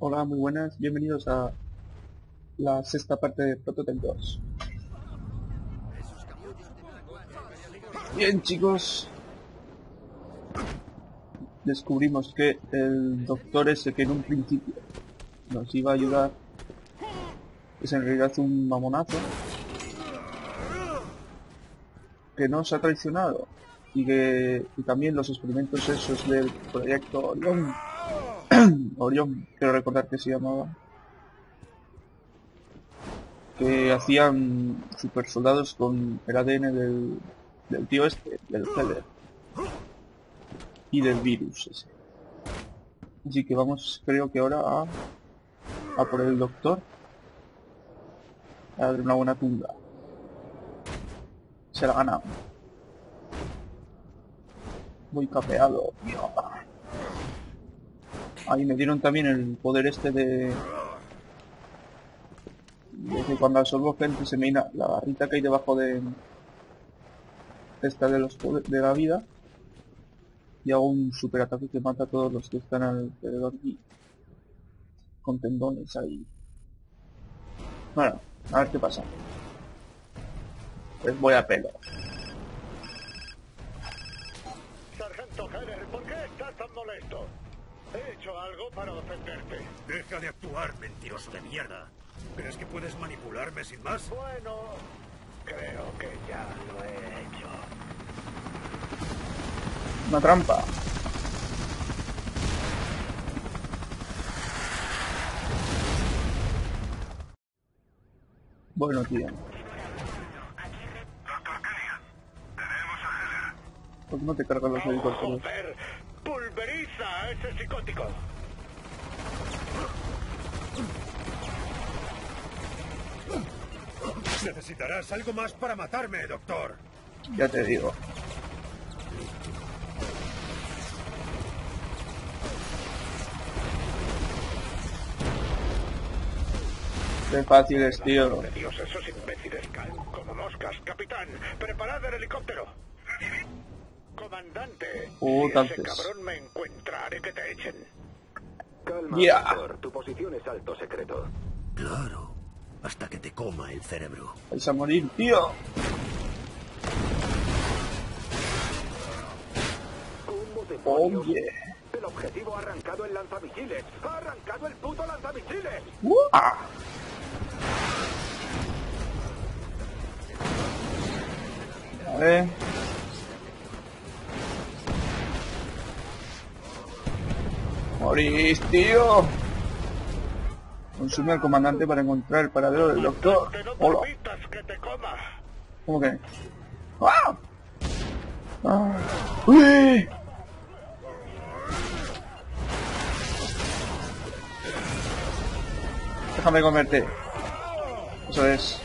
Hola, muy buenas, bienvenidos a la sexta parte de Prototech 2. Bien, chicos, descubrimos que el doctor ese que en un principio nos iba a ayudar es en realidad un mamonazo que nos ha traicionado y también los experimentos esos del proyecto Orión, Orión, quiero recordar que se llamaba, que hacían super soldados con el ADN del tío este, del Heller, y del virus ese. Así que vamos, creo que ahora a por el doctor, a darle una buena tunda. Se la ha ganado. Muy capeado, tío. Ahí me dieron también el poder este de que cuando absorbo gente se me ina la barrita que hay debajo de esta de los de la vida, y hago un super ataque que mata a todos los que están alrededor y con tendones ahí. Bueno, a ver qué pasa. Pues voy a pelo. Sargento Heller, ¿por qué estás tan molesto? He hecho algo para ofenderte. Deja de actuar, mentiroso de mierda. ¿Crees que puedes manipularme sin más? Bueno, creo que ya lo he hecho. Una trampa. Bueno, tío. ¿Por qué no te cargan los helicópteros? ¡Joder! ¡Pulveriza a ese psicótico! Necesitarás algo más para matarme, doctor. Ya te digo. Qué fácil es, tío. De Dios, esos imbéciles caen como moscas. Capitán, preparad el helicóptero. Comandante, si ese cabrón me encuentra, haré que te echen. Calma, doctor. Tu posición es alto secreto. Claro, hasta que te coma el cerebro. Vais a morir, tío. ¿Cómo Oh, demonios? yeah. El objetivo ha arrancado el lanzamisiles. ¡Ha arrancado el puto lanzamisiles! A ver. Morís, tío. Consume al comandante para encontrar el paradero del doctor. Hola. Que te coma. ¿Cómo que? ¡Ah! ¡Ah! ¡Uy! Déjame comerte. Eso es.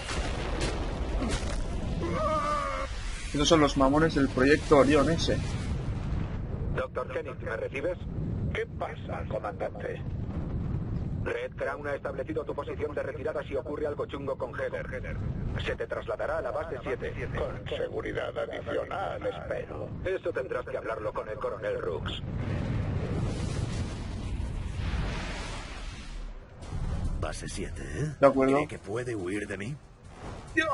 Esos son los mamones del proyecto Orión ese. Doctor Kenneth, ¿me recibes? ¿Qué pasa, comandante? Red Crown ha establecido tu posición de retirada si ocurre algo chungo con Heller. Se te trasladará a la base 7. Con seguridad adicional, espero. Eso tendrás que hablarlo con el coronel Rooks. Base 7, ¿eh? De acuerdo. ¿Cree que puede huir de mí? Dios.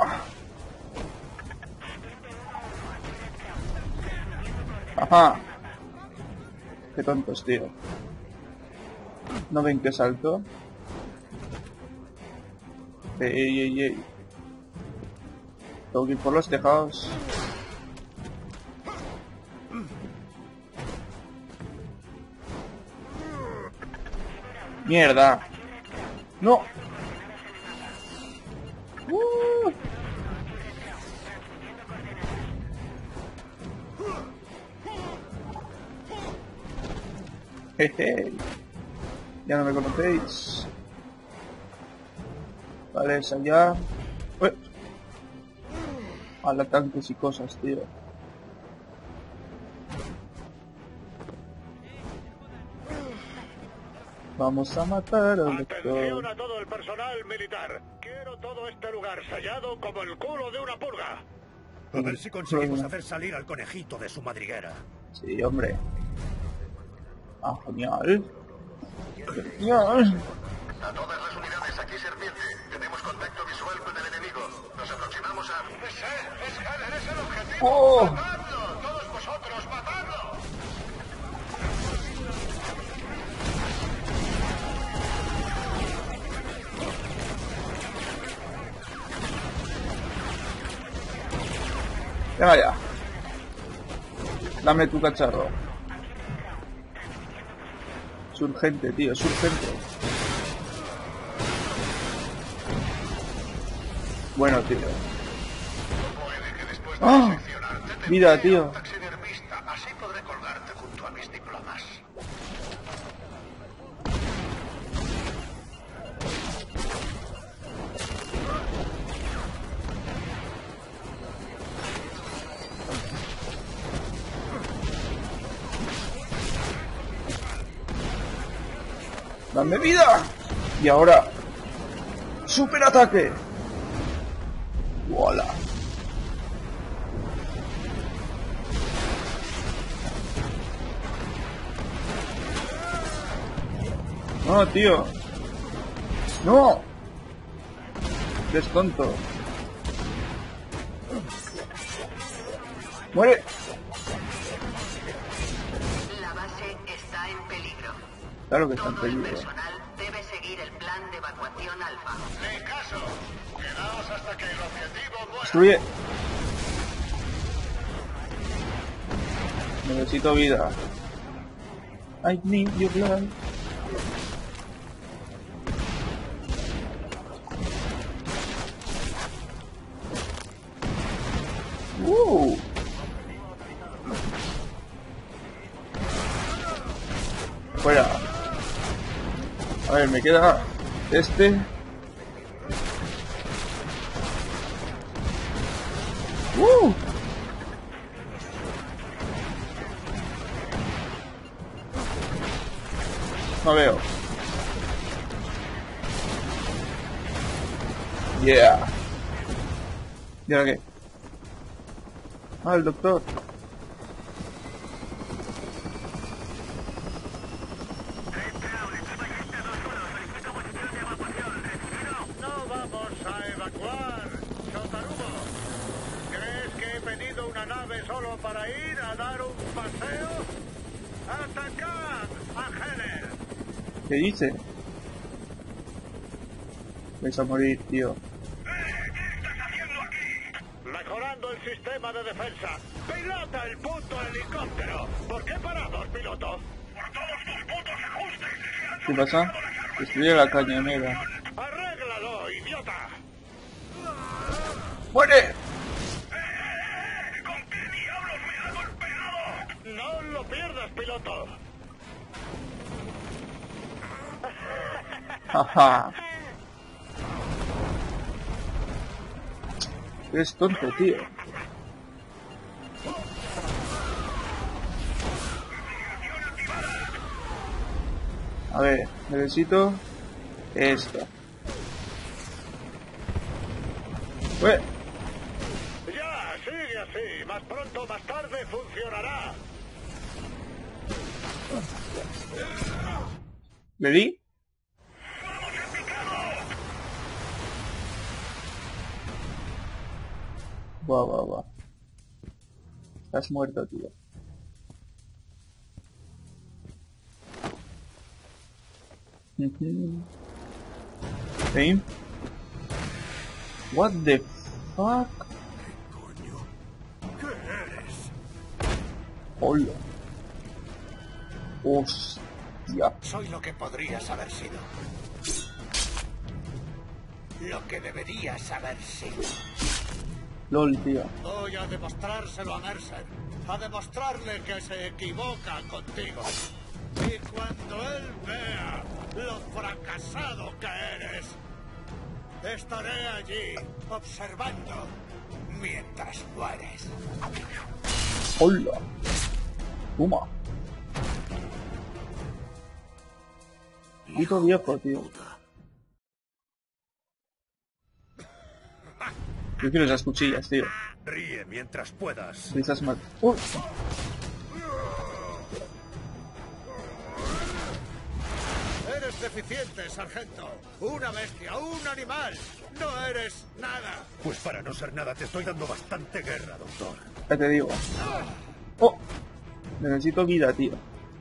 Ajá. Qué tontos, tío. ¿No ven que salto? Ey, ey, ey. Tengo que ir por los tejados. ¡Mierda! ¡No! Jeje. Ya no me conocéis. Vale, es allá. A la tanques y cosas, tío. Vamos a matar al Atención doctor. a todo el personal militar. Quiero todo este lugar sellado como el culo de una purga. A ver si conseguimos hacer salir al conejito de su madriguera. Sí, hombre. Ah, genial. Dios. A todas las unidades, aquí Serpiente. Tenemos contacto visual con el enemigo. Nos aproximamos a... ¡Es Heller! ¡Es el objetivo! ¡Oh! ¡Matadlo! ¡Todos vosotros, matadlo! Ya vaya. Dame tu cacharro. Es urgente, tío, es urgente. Bueno, tío. Puede que después de ¡Ah! diseccionarte te Vida, envíe tío. a un taxidermista. Así podré colgarte junto a mis diplomas. ¡Dame vida! Y ahora... ¡super ataque! ¡Voila! No, tío. ¡No! ¡Eres tonto! ¡Muere! La base está en peligro. Claro que está en Todo el peligro. personal debe seguir el plan de evacuación alfa. Ni caso. Quedaos hasta que el objetivo muera. Destruye. Necesito vida. I need your blood. Fuera. A ver, me queda este. No veo. Yeah. ¿Y ahora qué? Ah, el doctor. No vamos a evacuar, Shotarugo. ¿Crees que he pedido una nave solo para ir a dar un paseo? ¡Atacad a Heller! ¿Qué dice? Vais a morir, tío. Mejorando el sistema de defensa. ¡Pilota el puto helicóptero! ¿Por qué paramos, piloto? ¡Por todos tus putos ajustes! ¿Qué pasa? Destruye la cañonera. ¡Arréglalo, idiota! ¡Muere! ¿Con qué diablos me ha golpeado? ¡No lo pierdas, piloto! Jaja. Eres tonto, tío. A ver, necesito esto. ¡Ué! Ya, sigue así. Más pronto o más tarde funcionará. ¿Le di? Buah, buah, buah. Estás muerto, tío. ¿Sí? What the fuck? ¿Qué eres? Hola. Hostia. Soy lo que podrías haber sido. Lo que deberías haber sido. LOL, tío. Voy a demostrárselo a Mercer. A demostrarle que se equivoca contigo. Y cuando él vea lo fracasado que eres, estaré allí observando Mientras mueres. Hola. Toma. Puto viejo, tío. Yo quiero esas cuchillas, tío. Ríe mientras puedas. Esas mal. deficiente, sargento. Una bestia, un animal. No eres nada. Pues para no ser nada te estoy dando bastante guerra, doctor. Ya te digo. Oh, necesito vida, tío.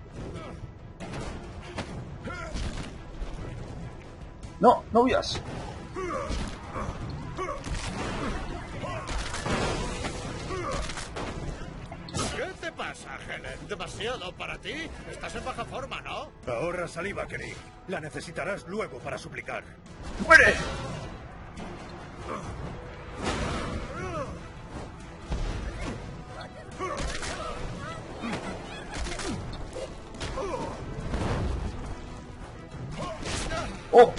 No, no huyas. ¿Qué te pasa, Helen? ¿Demasiado para ti? Estás en baja forma, ¿no? Ahorra saliva, Kenny. La necesitarás luego para suplicar. ¡Muere! ¡Oh!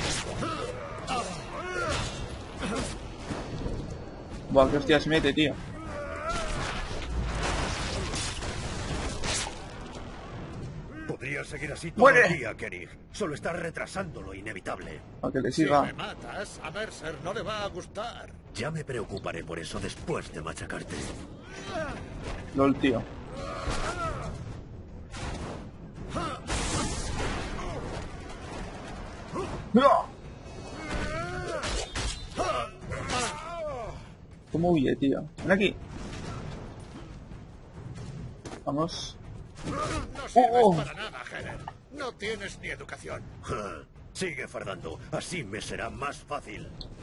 Buah, qué hostias mete, tío. Podrías seguir así todo ¡Muere! el día, Kenny. Solo estás retrasando lo inevitable. A que le Si siga. me matas, a Mercer no le va a gustar. Ya me preocuparé por eso después de machacarte. LOL, tío. ¡No! ¿Cómo huye, tío? Ven aquí. Vamos. No sirves Oh. para nada, Helen. No tienes ni educación. Sigue fardando. Así me será más fácil.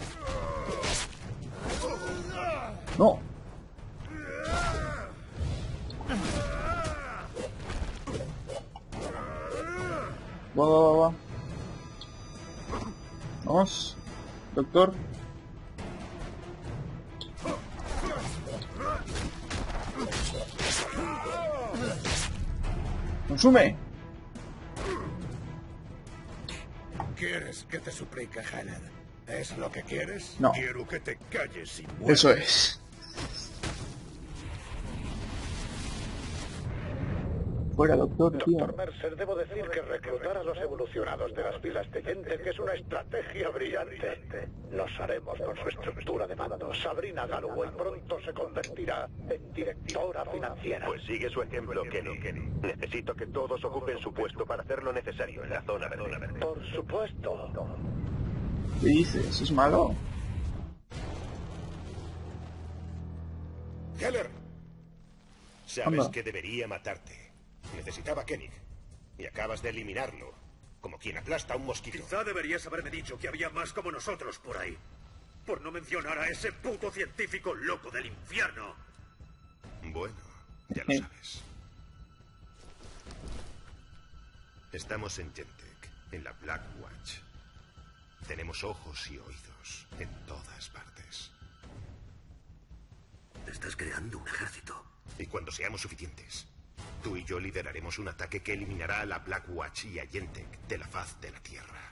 No. Va. Vamos. Doctor. ¡Consume! ¿Quieres que te suplique, Helen? ¿Es lo que quieres? No, Quiero que te calles y mueras. eso es. Fuera, doctor, tío. Doctor Mercer, debo decir que reclutar a los evolucionados de las filas de Gentek es una estrategia brillante. Nos haremos con su estructura de mando. Sabrina Galloway pronto se convertirá en directora financiera. Pues sigue su ejemplo, Kenny. Necesito que todos ocupen su puesto para hacer lo necesario en la zona verde. Por supuesto. ¿Qué dices? ¿Es malo? Heller, sabes Anda. que debería matarte. Necesitaba a Koenig. Y acabas de eliminarlo. Como quien aplasta a un mosquito. Quizá deberías haberme dicho que había más como nosotros por ahí. Por no mencionar a ese puto científico loco del infierno. Bueno, ya lo sabes. Estamos en Gentek, en la Black Watch. Tenemos ojos y oídos en todas partes. Estás creando un ejército. Y cuando seamos suficientes, tú y yo lideraremos un ataque que eliminará a la Black Watch y a Gentek de la faz de la Tierra.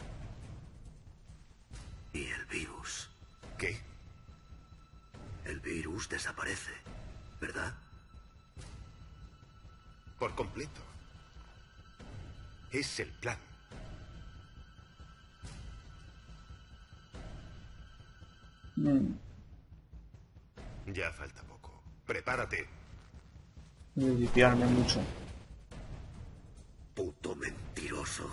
¿Y el virus? ¿Qué? El virus desaparece, ¿verdad? Por completo. Es el plan. Ya falta poco. Prepárate. Voy a desviarme mucho. Puto mentiroso.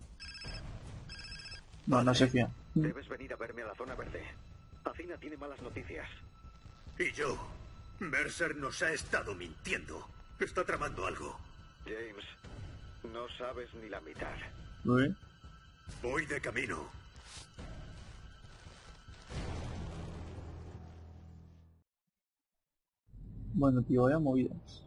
No, no se fía. Debes venir a verme a la zona verde. Athena tiene malas noticias. ¿Y yo? Mercer nos ha estado mintiendo. Está tramando algo. James, no sabes ni la mitad. ¿Uy? Voy de camino. Bueno, tío, vaya movidas.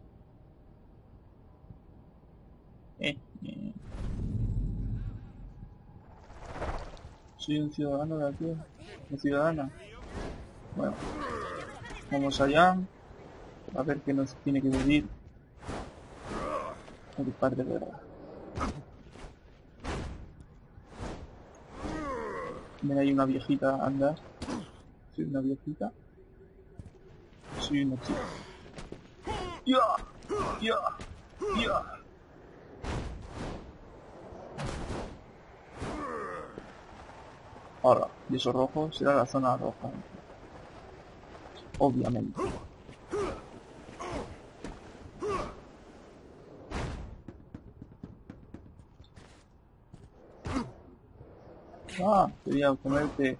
Soy un ciudadano de aquí. Una ciudadana. Bueno. Vamos allá. A ver qué nos tiene que decir. El par de guerra. Mira, hay una viejita, anda. Soy una viejita. Soy una chica. ¡Ya! Ahora, y eso rojo será la zona roja. Obviamente. Ah, quería comerte.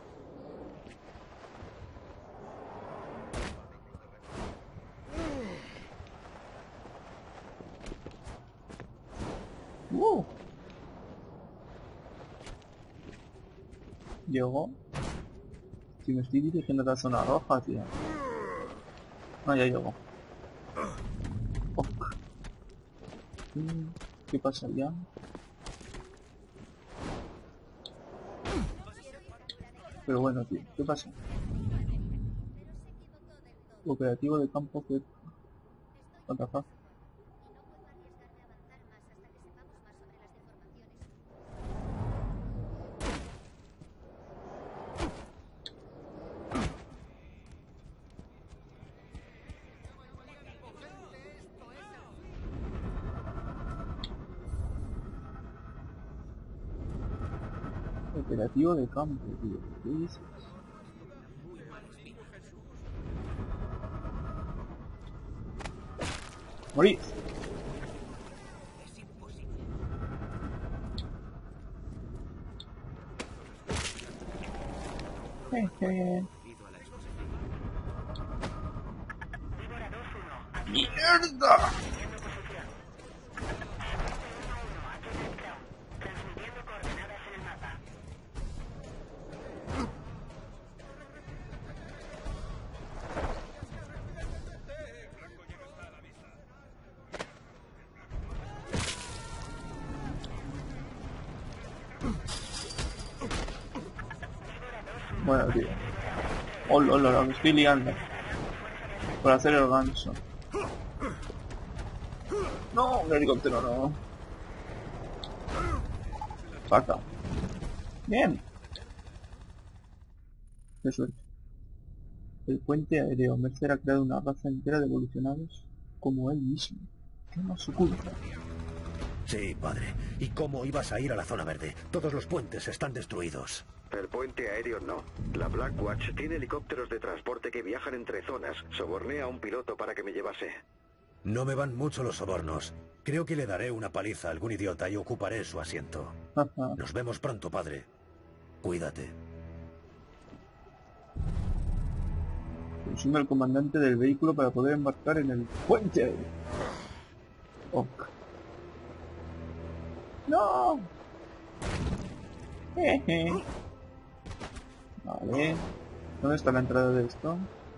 Llegó. Si me estoy dirigiendo a la zona roja, tío. Ah, ya llegó. Oh. ¿Qué pasa ya? Pero bueno, tío, ¿qué pasa? Operativo de campo que... What the fuck? Operativo de campo, tío. ¿Qué dices? ¡Morid! Jeje. ¡Mierda! Bueno, tío. Hola, lo que estoy liando. Por hacer el ganso. No, un helicóptero no. Faca. Bien. Qué suerte. El puente aéreo. Mercer ha creado una raza entera de evolucionados como él mismo. ¿Qué más oculta? Sí, padre. ¿Y cómo ibas a ir a la zona verde? Todos los puentes están destruidos. El puente aéreo no. La Blackwatch tiene helicópteros de transporte que viajan entre zonas. Soborné a un piloto para que me llevase. No me van mucho los sobornos. Creo que le daré una paliza a algún idiota y ocuparé su asiento. Nos vemos pronto, padre. Cuídate. Consume el comandante del vehículo para poder embarcar en el puente aéreo. Ok. ¡No! Jeje. Vale. ¿Dónde está la entrada de esto?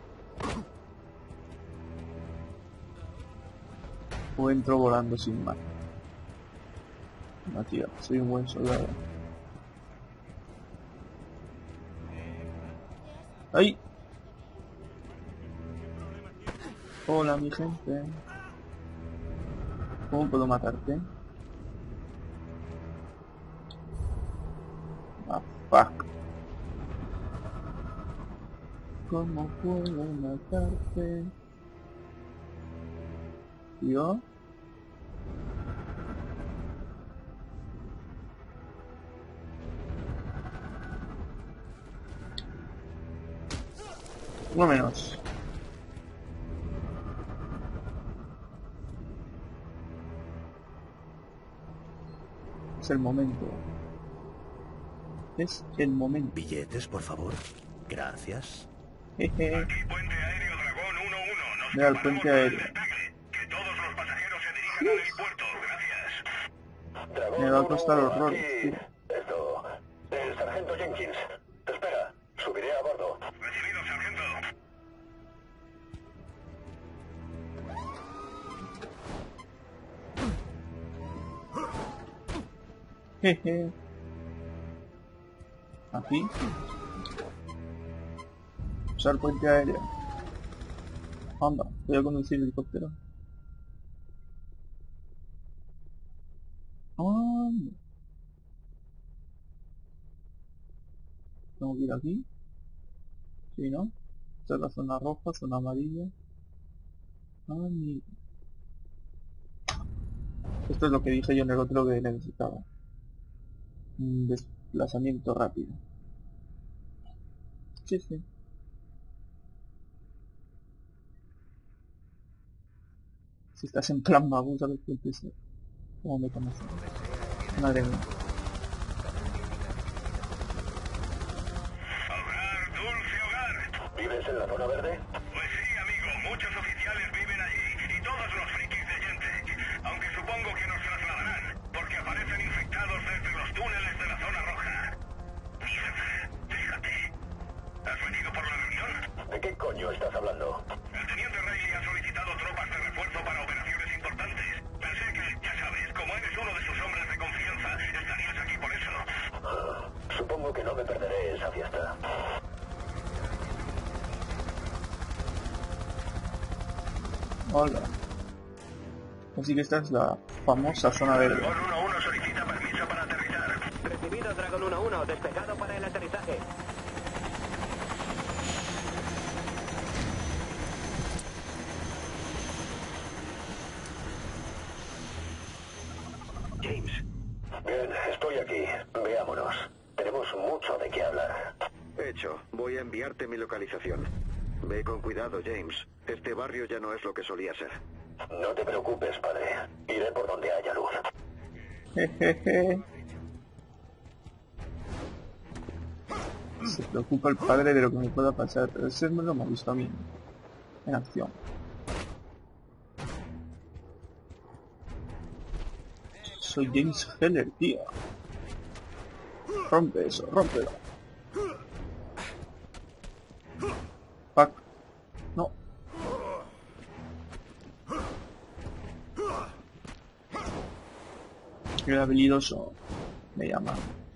O entro volando sin más. No, tío, soy un buen soldado. ¡Ay! Hola, mi gente. ¿Cómo puedo matarte? Ah, fuck. ¿Cómo puedo matarte? ¿Yo? Uno menos. Es el momento. Es el momento. ¿Billetes, por favor? Gracias. Jeje. Aquí puente aéreo Dragón 1-1. Mira el puente aéreo. Que todos los pasajeros se dirijan al helipuerto. Gracias. Me va a costar horrores, tío. Esto. El sargento Jenkins. Espera. Subiré a bordo. Recibido, sargento. Jeje. Aquí. Usar puente aéreo. Anda, voy a conducir el helicóptero. Tengo que ir aquí. Sí, ¿no? Esta es la zona roja, zona amarilla. Esto es lo que dije yo en el otro que necesitaba. Un desplazamiento rápido. Sí, sí. Si estás en plan mago, ¿sabes qué es? ¿Cómo me conoces? Madre mía. ¿Vives en la zona verde? Pues sí, amigo, muchos oficiales viven allí y todos los frikis de Gentek. Aunque supongo que nos trasladarán, porque aparecen infectados desde los túneles de la zona roja. Mierda, fíjate. ¿Has venido por la reunión? ¿De qué coño estás hablando? El teniente Riley ha solicitado tropas de refuerzo para operaciones importantes. Pensé que, ya sabes, como eres uno de sus hombres de confianza, estarías aquí por eso. Supongo que no me perderé esa fiesta. Hola. Así que esta es la famosa zona verde. Dragon 1-1 solicita permiso para aterrizar. Recibido, Dragon 1-1, despegado para el aterrizaje. James. Bien, estoy aquí. Veámonos. Tenemos mucho de qué hablar. Hecho. Voy a enviarte mi localización. Ve con cuidado, James. Este barrio ya no es lo que solía ser. No te preocupes, padre. Iré por donde haya luz. Jejeje. Se preocupa el padre de lo que me pueda pasar, pero ese me lo ha visto a mí en acción. Soy James Heller, tío. Rompe eso, rómpelo. Fuck. No. El habilidoso me llama.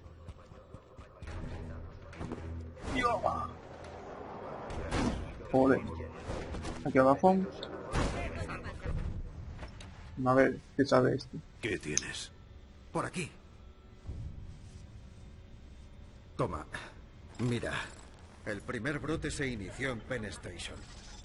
Joder. Aquí abajo. A ver, ¿qué sabe este? ¿Qué tienes? Por aquí. Toma. Mira. El primer brote se inició en Penn Station.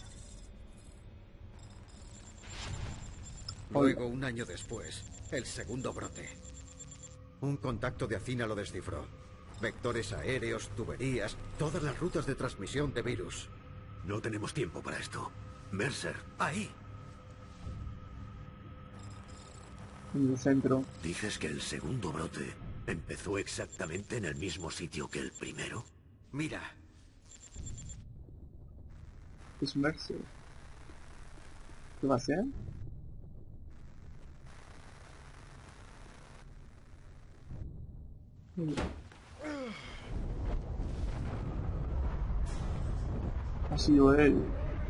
Luego, un año después, el segundo brote. Un contacto de Athena lo descifró. Vectores aéreos, tuberías, todas las rutas de transmisión de virus. No tenemos tiempo para esto. Mercer. Ahí. En el centro. ¿Dices que el segundo brote empezó exactamente en el mismo sitio que el primero? Mira. Es Mercer. ¿Qué va a hacer? Ha sido él.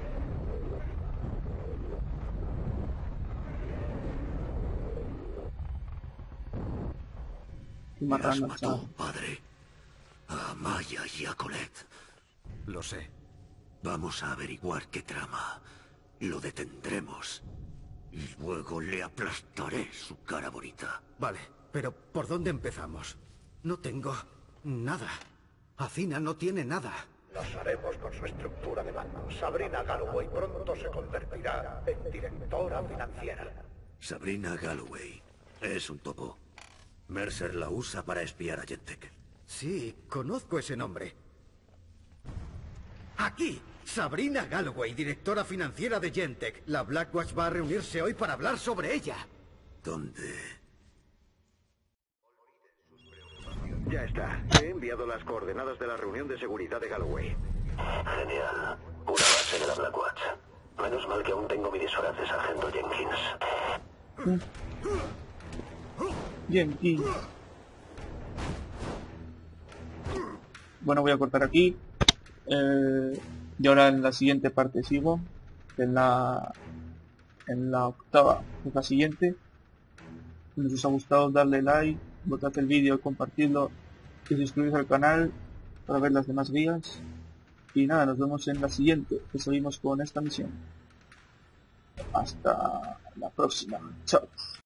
Las mató, padre. A Maya y a Colette. Lo sé. Vamos a averiguar qué trama. Lo detendremos. Y luego le aplastaré su cara bonita. Vale, pero ¿por dónde empezamos? No tengo nada. Athena no tiene nada. Nos haremos con su estructura de mando. Sabrina Galloway pronto se convertirá en directora financiera. Sabrina Galloway es un topo. Mercer la usa para espiar a Gentek. Sí, conozco ese nombre. Aquí, Sabrina Galloway, directora financiera de Gentek. La Blackwatch va a reunirse hoy para hablar sobre ella. ¿Dónde? Ya está. He enviado las coordenadas de la reunión de seguridad de Galloway. Genial. Una base de la Blackwatch. Menos mal que aún tengo mi disfraz de sargento Jenkins. Jenkins. Bueno, voy a cortar aquí. Y ahora en la siguiente parte sigo. En la octava, que es la siguiente. Si os ha gustado, darle like, votad el vídeo, compartirlo y suscribiros al canal para ver las demás guías. Y nada, nos vemos en la siguiente, que seguimos con esta misión. Hasta la próxima. Chao.